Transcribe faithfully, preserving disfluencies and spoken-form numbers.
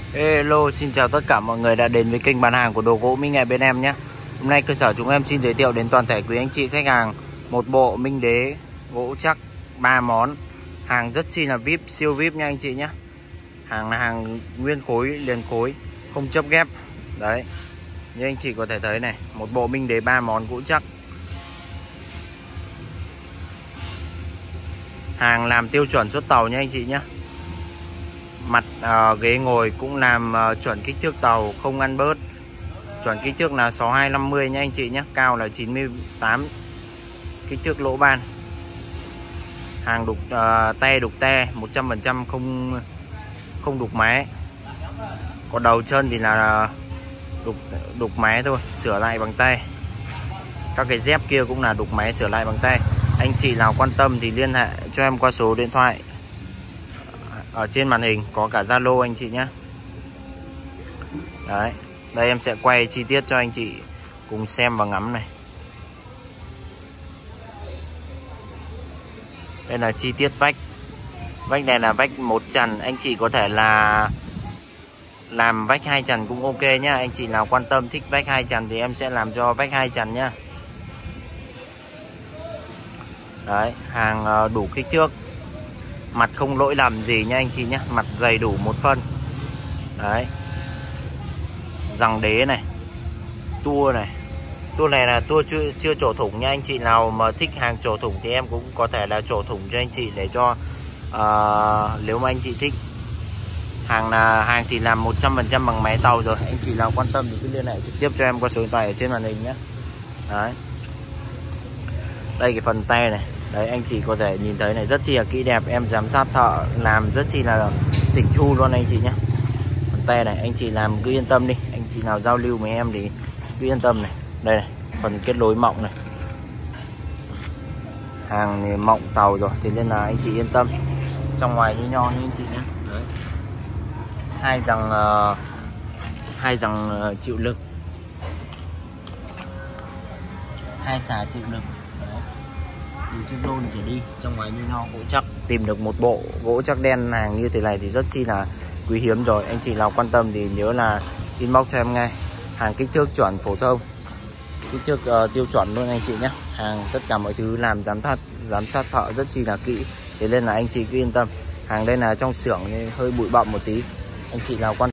Hello, xin chào tất cả mọi người đã đến với kênh bán hàng của Đồ Gỗ Minh Nghệ bên em nhé. Hôm nay cơ sở chúng em xin giới thiệu đến toàn thể quý anh chị khách hàng một bộ minh đế gỗ chắc ba món. Hàng rất chi là vi ai pi, siêu vi ai pi nha anh chị nhé. Hàng là hàng nguyên khối, liền khối, không chấp ghép. Đấy, như anh chị có thể thấy này, một bộ minh đế ba món gỗ chắc. Hàng làm tiêu chuẩn xuất tàu nha anh chị nhé. Mặt uh, ghế ngồi cũng làm uh, chuẩn kích thước tàu, không ăn bớt. Chuẩn kích thước là sáu hai năm mươi nha anh chị nhé. Cao là chín mươi tám, kích thước lỗ ban. Hàng đục uh, te đục te một trăm phần trăm, không không đục mé. Còn đầu chân thì là đục đục mé thôi, sửa lại bằng tay. Các cái dép kia cũng là đục mé, sửa lại bằng tay. Anh chị nào quan tâm thì liên hệ cho em qua số điện thoại ở trên màn hình, có cả Zalo anh chị nhé. Đấy, đây em sẽ quay chi tiết cho anh chị cùng xem và ngắm này. Đây là chi tiết vách. Vách này là vách một trần, anh chị có thể là làm vách hai trần cũng ok nhá. Anh chị nào quan tâm thích vách hai trần thì em sẽ làm cho vách hai trần nhá. Đấy, hàng đủ kích thước, mặt không lỗi lầm gì nha anh chị nhé. Mặt dày đủ một phân. Đấy, rằng đế này, tua này. Tua này là tua chưa, chưa trổ thủng nha. Anh chị nào mà thích hàng trổ thủng thì em cũng có thể là trổ thủng cho anh chị, để cho uh, nếu mà anh chị thích. Hàng là hàng thì làm một trăm phần trăm bằng máy tàu rồi. Anh chị nào quan tâm thì cứ liên hệ trực tiếp cho em qua số điện thoại ở trên màn hình nhé. Đấy, đây cái phần tay này. Đấy, anh chị có thể nhìn thấy này, rất chi là kỹ đẹp. Em giám sát thợ làm rất chi là chỉnh chu luôn anh chị nhé. Phần tay này anh chị làm cứ yên tâm đi. Anh chị nào giao lưu với em thì cứ yên tâm này. Đây này, phần kết nối mọng này. Hàng thì mọng tàu rồi, thế nên là anh chị yên tâm. Trong ngoài như nho như anh chị nhé. Đấy, hai dằng uh, hai dằng uh, chịu lực, hai xà chịu lực. Từ chiếc đôn trở đi, trong ngoài như nho gỗ chắc. Tìm được một bộ gỗ chắc đen hàng như thế này thì rất chi là quý hiếm rồi. Anh chị nào quan tâm thì nhớ là inbox cho em ngay. Hàng kích thước chuẩn phổ thông, kích thước uh, tiêu chuẩn luôn anh chị nhé. Hàng tất cả mọi thứ làm giám sát giám sát thợ rất chi là kỹ, thế nên là anh chị cứ yên tâm. Hàng đây là trong xưởng nên hơi bụi bặm một tí. Anh chị nào quan